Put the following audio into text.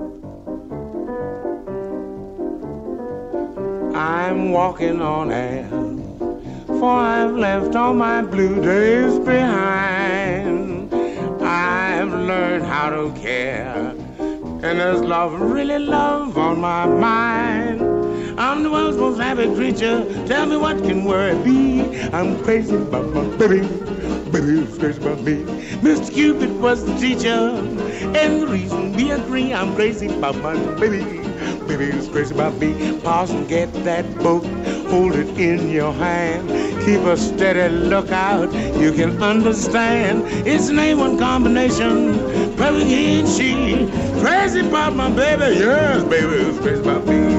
I'm walking on air, for I've left all my blue days behind. I've learned how to care, and there's love, really love on my mind. I'm the world's most happy creature. Tell me what can worry be? I'm crazy about my baby. Baby's crazy about me. Mr. Cupid was the teacher, and the reason we agree, I'm crazy about my baby. Baby's crazy about me. Parson, get that book, hold it in your hand. Keep a steady lookout, you can understand. It's an A1 combination, perfect he and she. Crazy about my baby, yes, baby's crazy about me.